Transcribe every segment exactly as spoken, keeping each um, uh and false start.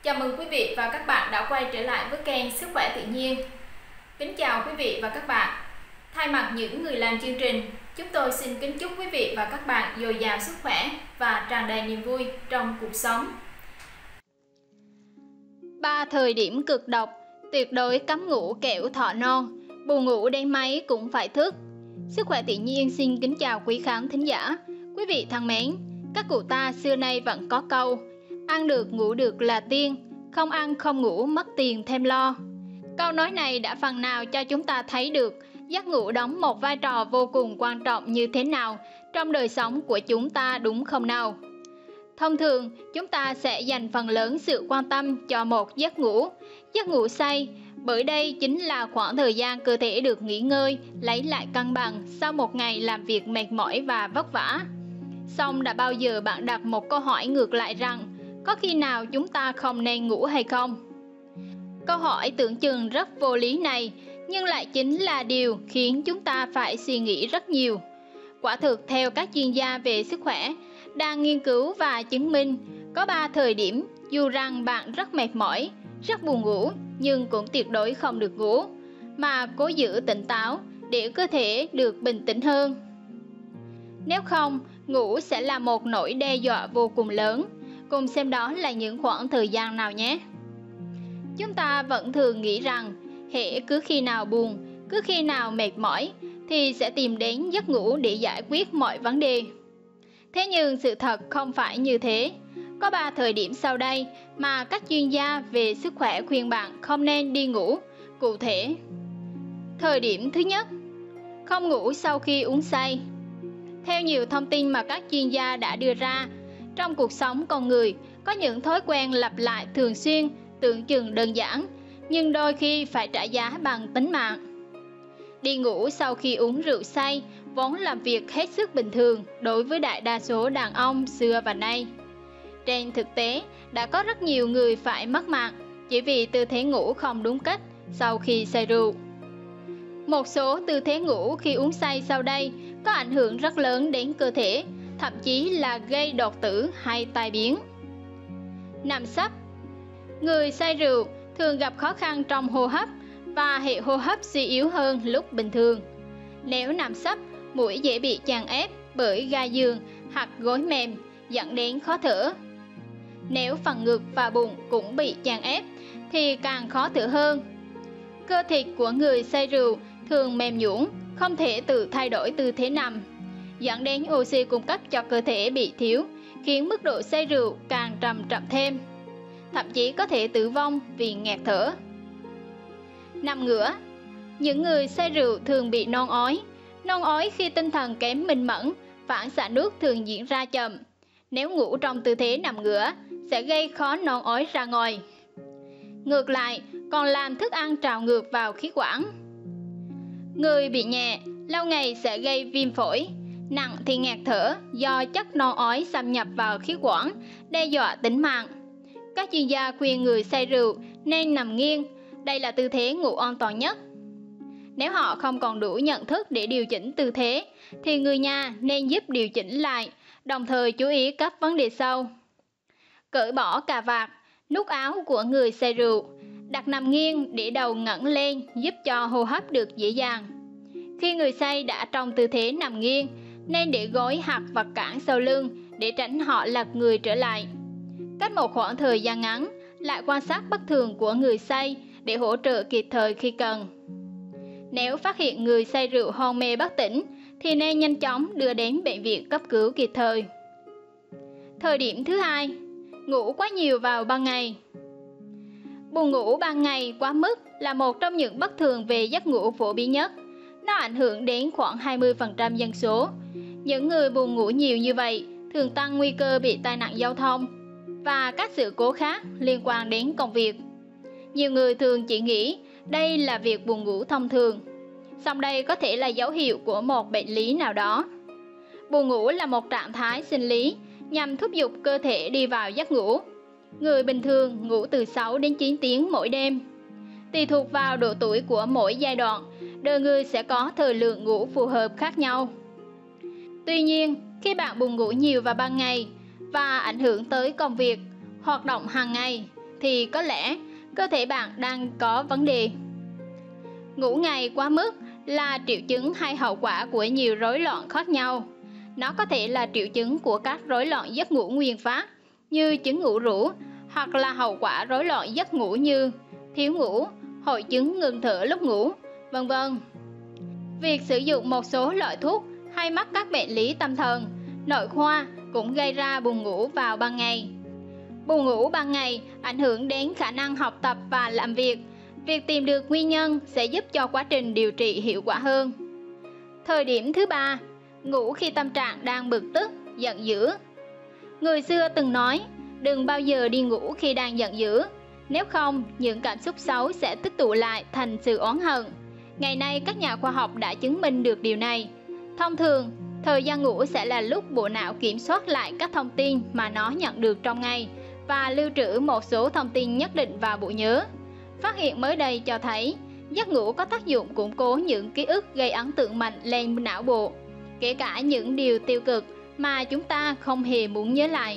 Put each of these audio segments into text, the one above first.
Chào mừng quý vị và các bạn đã quay trở lại với kênh Sức khỏe tự nhiên. Kính chào quý vị và các bạn. Thay mặt những người làm chương trình, chúng tôi xin kính chúc quý vị và các bạn dồi dào sức khỏe và tràn đầy niềm vui trong cuộc sống. Ba thời điểm cực độc, tuyệt đối cấm ngủ kẻo thọ non, buồn ngủ đến mấy cũng phải thức. Sức khỏe tự nhiên xin kính chào quý khán thính giả. Quý vị thân mến, các cụ ta xưa nay vẫn có câu ăn được ngủ được là tiên, không ăn không ngủ mất tiền thêm lo. Câu nói này đã phần nào cho chúng ta thấy được giấc ngủ đóng một vai trò vô cùng quan trọng như thế nào trong đời sống của chúng ta, đúng không nào? Thông thường, chúng ta sẽ dành phần lớn sự quan tâm cho một giấc ngủ, giấc ngủ say, bởi đây chính là khoảng thời gian cơ thể được nghỉ ngơi, lấy lại cân bằng sau một ngày làm việc mệt mỏi và vất vả. Song đã bao giờ bạn đặt một câu hỏi ngược lại rằng có khi nào chúng ta không nên ngủ hay không? Câu hỏi tưởng chừng rất vô lý này, nhưng lại chính là điều khiến chúng ta phải suy nghĩ rất nhiều. Quả thực theo các chuyên gia về sức khỏe, đang nghiên cứu và chứng minh có ba thời điểm dù rằng bạn rất mệt mỏi, rất buồn ngủ nhưng cũng tuyệt đối không được ngủ, mà cố giữ tỉnh táo để cơ thể được bình tĩnh hơn. Nếu không, ngủ sẽ là một nỗi đe dọa vô cùng lớn. Cùng xem đó là những khoảng thời gian nào nhé. Chúng ta vẫn thường nghĩ rằng hễ cứ khi nào buồn, cứ khi nào mệt mỏi thì sẽ tìm đến giấc ngủ để giải quyết mọi vấn đề. Thế nhưng sự thật không phải như thế. Có ba thời điểm sau đây mà các chuyên gia về sức khỏe khuyên bạn không nên đi ngủ. Cụ thể, thời điểm thứ nhất, không ngủ sau khi uống say. Theo nhiều thông tin mà các chuyên gia đã đưa ra, trong cuộc sống con người có những thói quen lặp lại thường xuyên, tưởng chừng đơn giản, nhưng đôi khi phải trả giá bằng tính mạng. Đi ngủ sau khi uống rượu say vốn là việc hết sức bình thường đối với đại đa số đàn ông xưa và nay. Trên thực tế, đã có rất nhiều người phải mất mạng chỉ vì tư thế ngủ không đúng cách sau khi say rượu. Một số tư thế ngủ khi uống say sau đây có ảnh hưởng rất lớn đến cơ thể, thậm chí là gây đột tử hay tai biến. Nằm sấp. Người say rượu thường gặp khó khăn trong hô hấp và hệ hô hấp suy yếu hơn lúc bình thường. Nếu nằm sấp, mũi dễ bị chèn ép bởi ga giường hoặc gối mềm dẫn đến khó thở. Nếu phần ngực và bụng cũng bị chèn ép thì càng khó thở hơn. Cơ thịt của người say rượu thường mềm nhũn, không thể tự thay đổi tư thế nằm, dẫn đến oxy cung cấp cho cơ thể bị thiếu, khiến mức độ say rượu càng trầm trọng thêm, thậm chí có thể tử vong vì nghẹt thở. Nằm ngửa. Những người say rượu thường bị nôn ói. Nôn ói khi tinh thần kém minh mẫn, phản xạ nước thường diễn ra chậm. Nếu ngủ trong tư thế nằm ngửa, sẽ gây khó nôn ói ra ngoài. Ngược lại, còn làm thức ăn trào ngược vào khí quản. Người bị nhẹ, lâu ngày sẽ gây viêm phổi, nặng thì nghẹt thở do chất nôn ói xâm nhập vào khí quản, đe dọa tính mạng. Các chuyên gia khuyên người say rượu nên nằm nghiêng, đây là tư thế ngủ an toàn nhất. Nếu họ không còn đủ nhận thức để điều chỉnh tư thế, thì người nhà nên giúp điều chỉnh lại, đồng thời chú ý các vấn đề sau. Cởi bỏ cà vạt, nút áo của người say rượu, đặt nằm nghiêng để đầu ngẩng lên giúp cho hô hấp được dễ dàng. Khi người say đã trong tư thế nằm nghiêng, nên để gối hoặc vật cản sau lưng để tránh họ lật người trở lại. Cách một khoảng thời gian ngắn, lại quan sát bất thường của người say để hỗ trợ kịp thời khi cần. Nếu phát hiện người say rượu hôn mê bất tỉnh, thì nên nhanh chóng đưa đến bệnh viện cấp cứu kịp thời. Thời điểm thứ hai, ngủ quá nhiều vào ban ngày. Buồn ngủ ban ngày quá mức là một trong những bất thường về giấc ngủ phổ biến nhất. Nó ảnh hưởng đến khoảng hai mươi phần trăm dân số. Những người buồn ngủ nhiều như vậy thường tăng nguy cơ bị tai nạn giao thông và các sự cố khác liên quan đến công việc. Nhiều người thường chỉ nghĩ đây là việc buồn ngủ thông thường, song đây có thể là dấu hiệu của một bệnh lý nào đó. Buồn ngủ là một trạng thái sinh lý nhằm thúc giục cơ thể đi vào giấc ngủ. Người bình thường ngủ từ sáu đến chín tiếng mỗi đêm. Tùy thuộc vào độ tuổi của mỗi giai đoạn, đời người sẽ có thời lượng ngủ phù hợp khác nhau. Tuy nhiên, khi bạn buồn ngủ nhiều vào ban ngày và ảnh hưởng tới công việc, hoạt động hàng ngày, thì có lẽ cơ thể bạn đang có vấn đề. Ngủ ngày quá mức là triệu chứng hay hậu quả của nhiều rối loạn khác nhau. Nó có thể là triệu chứng của các rối loạn giấc ngủ nguyên phát như chứng ngủ rũ, hoặc là hậu quả rối loạn giấc ngủ như thiếu ngủ, hội chứng ngừng thở lúc ngủ, vân vân. Việc sử dụng một số loại thuốc hay mắc các bệnh lý tâm thần, nội khoa cũng gây ra buồn ngủ vào ban ngày. Buồn ngủ ban ngày ảnh hưởng đến khả năng học tập và làm việc. Việc tìm được nguyên nhân sẽ giúp cho quá trình điều trị hiệu quả hơn. Thời điểm thứ ba, ngủ khi tâm trạng đang bực tức, giận dữ. Người xưa từng nói, đừng bao giờ đi ngủ khi đang giận dữ, nếu không những cảm xúc xấu sẽ tích tụ lại thành sự oán hận. Ngày nay các nhà khoa học đã chứng minh được điều này. Thông thường, thời gian ngủ sẽ là lúc bộ não kiểm soát lại các thông tin mà nó nhận được trong ngày và lưu trữ một số thông tin nhất định vào bộ nhớ. Phát hiện mới đây cho thấy, giấc ngủ có tác dụng củng cố những ký ức gây ấn tượng mạnh lên não bộ, kể cả những điều tiêu cực mà chúng ta không hề muốn nhớ lại.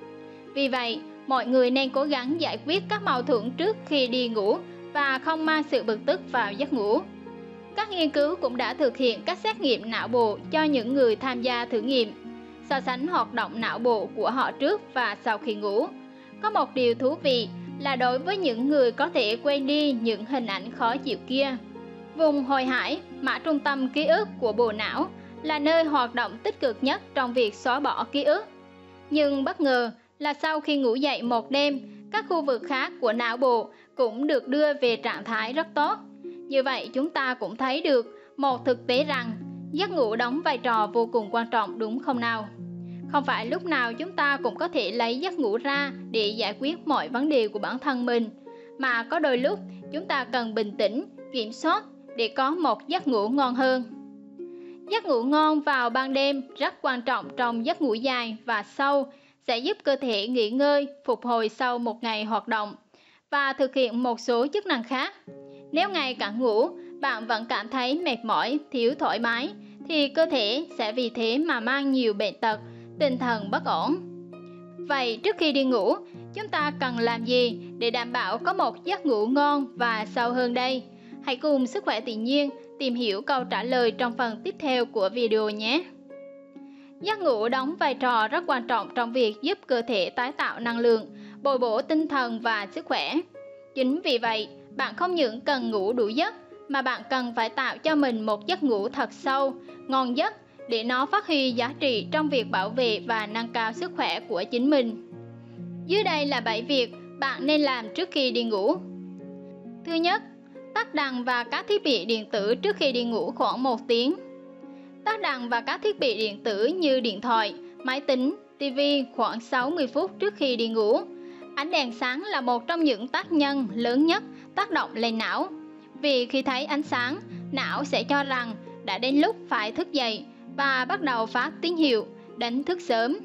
Vì vậy, mọi người nên cố gắng giải quyết các mâu thuẫn trước khi đi ngủ và không mang sự bực tức vào giấc ngủ. Các nghiên cứu cũng đã thực hiện các xét nghiệm não bộ cho những người tham gia thử nghiệm, so sánh hoạt động não bộ của họ trước và sau khi ngủ. Có một điều thú vị là đối với những người có thể quên đi những hình ảnh khó chịu kia, vùng hồi hải, mã trung tâm ký ức của bộ não, là nơi hoạt động tích cực nhất trong việc xóa bỏ ký ức. Nhưng bất ngờ là sau khi ngủ dậy một đêm, các khu vực khác của não bộ cũng được đưa về trạng thái rất tốt. Như vậy chúng ta cũng thấy được một thực tế rằng giấc ngủ đóng vai trò vô cùng quan trọng, đúng không nào? Không phải lúc nào chúng ta cũng có thể lấy giấc ngủ ra để giải quyết mọi vấn đề của bản thân mình, mà có đôi lúc chúng ta cần bình tĩnh, kiểm soát để có một giấc ngủ ngon hơn. Giấc ngủ ngon vào ban đêm rất quan trọng trong giấc ngủ dài và sâu, sẽ giúp cơ thể nghỉ ngơi, phục hồi sau một ngày hoạt động và thực hiện một số chức năng khác. Nếu ngày cạn ngủ, bạn vẫn cảm thấy mệt mỏi, thiếu thoải mái, thì cơ thể sẽ vì thế mà mang nhiều bệnh tật, tinh thần bất ổn. Vậy trước khi đi ngủ, chúng ta cần làm gì để đảm bảo có một giấc ngủ ngon và sâu hơn đây? Hãy cùng Sức khỏe tự nhiên tìm hiểu câu trả lời trong phần tiếp theo của video nhé! Giấc ngủ đóng vai trò rất quan trọng trong việc giúp cơ thể tái tạo năng lượng, bồi bổ tinh thần và sức khỏe. Chính vì vậy, bạn không những cần ngủ đủ giấc, mà bạn cần phải tạo cho mình một giấc ngủ thật sâu, ngon giấc để nó phát huy giá trị trong việc bảo vệ và nâng cao sức khỏe của chính mình. Dưới đây là bảy việc bạn nên làm trước khi đi ngủ. Thứ nhất, tắt đèn và các thiết bị điện tử trước khi đi ngủ khoảng một tiếng. Tắt đèn và các thiết bị điện tử như điện thoại, máy tính, ti vi khoảng sáu mươi phút trước khi đi ngủ. Ánh đèn sáng là một trong những tác nhân lớn nhất tác động lên não. Vì khi thấy ánh sáng, não sẽ cho rằng đã đến lúc phải thức dậy và bắt đầu phát tín hiệu đánh thức sớm.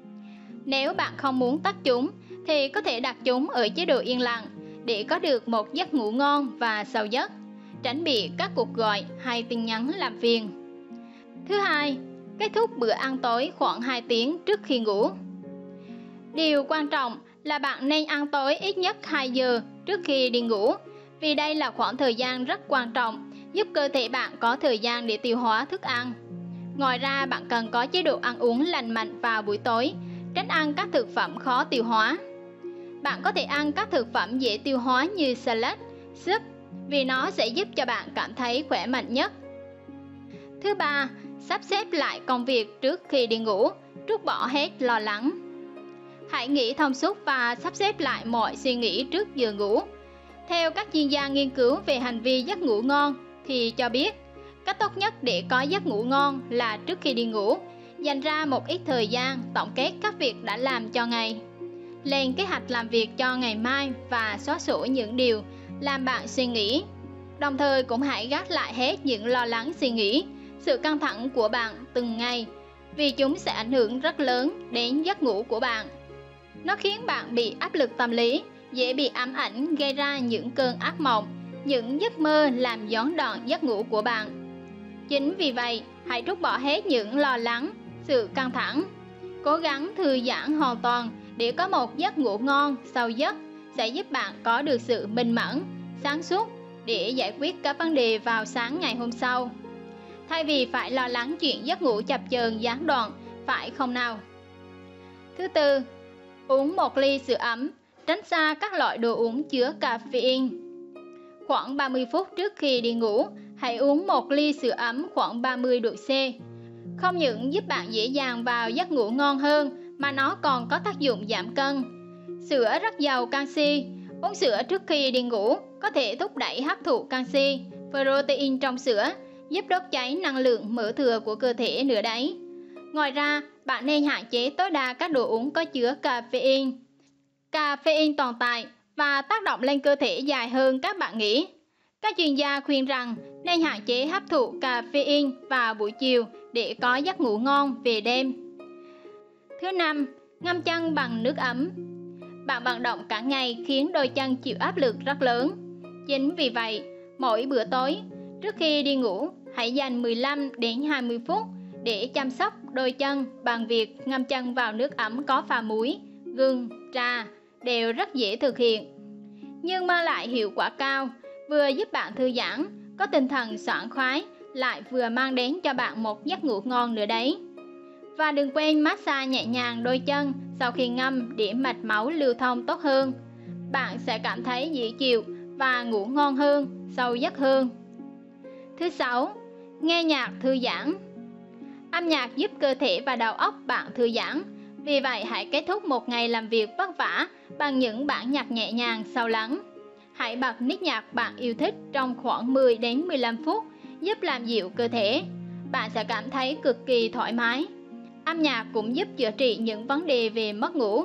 Nếu bạn không muốn tắt chúng, thì có thể đặt chúng ở chế độ yên lặng để có được một giấc ngủ ngon và sâu giấc, tránh bị các cuộc gọi hay tin nhắn làm phiền. Thứ hai, kết thúc bữa ăn tối khoảng hai tiếng trước khi ngủ. Điều quan trọng là bạn nên ăn tối ít nhất hai giờ trước khi đi ngủ, vì đây là khoảng thời gian rất quan trọng, giúp cơ thể bạn có thời gian để tiêu hóa thức ăn. Ngoài ra, bạn cần có chế độ ăn uống lành mạnh vào buổi tối, tránh ăn các thực phẩm khó tiêu hóa. Bạn có thể ăn các thực phẩm dễ tiêu hóa như salad, súp, vì nó sẽ giúp cho bạn cảm thấy khỏe mạnh nhất. Thứ ba, sắp xếp lại công việc trước khi đi ngủ, trút bỏ hết lo lắng. Hãy nghĩ thông suốt và sắp xếp lại mọi suy nghĩ trước giờ ngủ. Theo các chuyên gia nghiên cứu về hành vi giấc ngủ ngon thì cho biết, cách tốt nhất để có giấc ngủ ngon là trước khi đi ngủ, dành ra một ít thời gian tổng kết các việc đã làm cho ngày. Lên kế hoạch làm việc cho ngày mai và xóa sổ những điều làm bạn suy nghĩ. Đồng thời cũng hãy gác lại hết những lo lắng suy nghĩ, sự căng thẳng của bạn từng ngày, vì chúng sẽ ảnh hưởng rất lớn đến giấc ngủ của bạn. Nó khiến bạn bị áp lực tâm lý, dễ bị ám ảnh gây ra những cơn ác mộng, những giấc mơ làm gián đoạn giấc ngủ của bạn. Chính vì vậy, hãy trút bỏ hết những lo lắng, sự căng thẳng. Cố gắng thư giãn hoàn toàn để có một giấc ngủ ngon, sâu giấc, sẽ giúp bạn có được sự minh mẫn, sáng suốt để giải quyết các vấn đề vào sáng ngày hôm sau, thay vì phải lo lắng chuyện giấc ngủ chập chờn gián đoạn, phải không nào? Thứ tư, uống một ly sữa ấm, tránh xa các loại đồ uống chứa caffeine. Khoảng ba mươi phút trước khi đi ngủ, hãy uống một ly sữa ấm khoảng ba mươi độ C. Không những giúp bạn dễ dàng vào giấc ngủ ngon hơn, mà nó còn có tác dụng giảm cân. Sữa rất giàu canxi. Uống sữa trước khi đi ngủ có thể thúc đẩy hấp thụ canxi, protein trong sữa, giúp đốt cháy năng lượng mỡ thừa của cơ thể nữa đấy. Ngoài ra, bạn nên hạn chế tối đa các đồ uống có chứa caffeine. Caffeine tồn tại và tác động lên cơ thể dài hơn các bạn nghĩ. Các chuyên gia khuyên rằng nên hạn chế hấp thụ caffeine vào buổi chiều để có giấc ngủ ngon về đêm. Thứ năm, ngâm chân bằng nước ấm. Bạn vận động cả ngày khiến đôi chân chịu áp lực rất lớn. Chính vì vậy, mỗi bữa tối, trước khi đi ngủ, hãy dành mười lăm đến hai mươi phút để chăm sóc đôi chân bằng việc ngâm chân vào nước ấm có pha muối, gừng, trà, đều rất dễ thực hiện, nhưng mang lại hiệu quả cao, vừa giúp bạn thư giãn, có tinh thần sảng khoái, lại vừa mang đến cho bạn một giấc ngủ ngon nữa đấy. Và đừng quên massage nhẹ nhàng đôi chân sau khi ngâm để mạch máu lưu thông tốt hơn. Bạn sẽ cảm thấy dễ chịu và ngủ ngon hơn, sâu giấc hơn. Thứ sáu, nghe nhạc thư giãn. Âm nhạc giúp cơ thể và đầu óc bạn thư giãn. Vì vậy, hãy kết thúc một ngày làm việc vất vả bằng những bản nhạc nhẹ nhàng sâu lắng. Hãy bật nít nhạc bạn yêu thích trong khoảng mười đến mười lăm phút, giúp làm dịu cơ thể. Bạn sẽ cảm thấy cực kỳ thoải mái. Âm nhạc cũng giúp chữa trị những vấn đề về mất ngủ.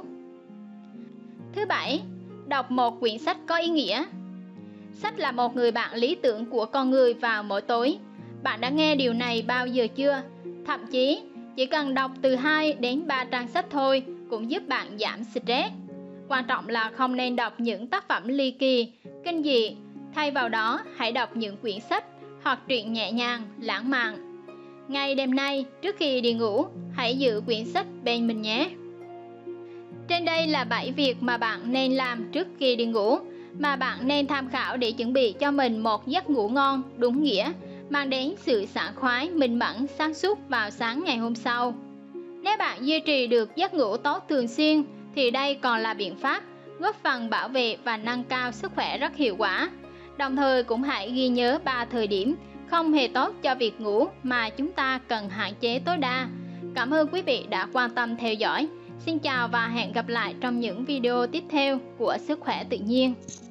Thứ bảy, đọc một quyển sách có ý nghĩa. Sách là một người bạn lý tưởng của con người vào mỗi tối. Bạn đã nghe điều này bao giờ chưa? Thậm chí, chỉ cần đọc từ hai đến ba trang sách thôi cũng giúp bạn giảm stress. Quan trọng là không nên đọc những tác phẩm ly kỳ, kinh dị. Thay vào đó, hãy đọc những quyển sách hoặc truyện nhẹ nhàng, lãng mạn. Ngay đêm nay, trước khi đi ngủ, hãy giữ quyển sách bên mình nhé. Trên đây là bảy việc mà bạn nên làm trước khi đi ngủ, mà bạn nên tham khảo để chuẩn bị cho mình một giấc ngủ ngon, đúng nghĩa, mang đến sự sảng khoái, minh mẫn, sáng suốt vào sáng ngày hôm sau. Nếu bạn duy trì được giấc ngủ tốt thường xuyên, thì đây còn là biện pháp góp phần bảo vệ và nâng cao sức khỏe rất hiệu quả. Đồng thời cũng hãy ghi nhớ ba thời điểm không hề tốt cho việc ngủ mà chúng ta cần hạn chế tối đa. Cảm ơn quý vị đã quan tâm theo dõi. Xin chào và hẹn gặp lại trong những video tiếp theo của Sức khỏe tự nhiên.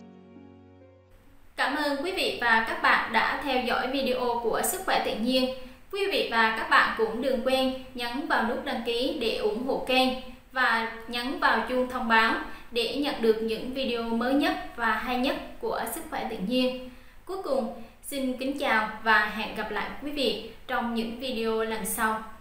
Cảm ơn quý vị và các bạn đã theo dõi video của Sức khỏe tự nhiên. Quý vị và các bạn cũng đừng quên nhấn vào nút đăng ký để ủng hộ kênh và nhấn vào chuông thông báo để nhận được những video mới nhất và hay nhất của Sức khỏe tự nhiên. Cuối cùng, xin kính chào và hẹn gặp lại quý vị trong những video lần sau.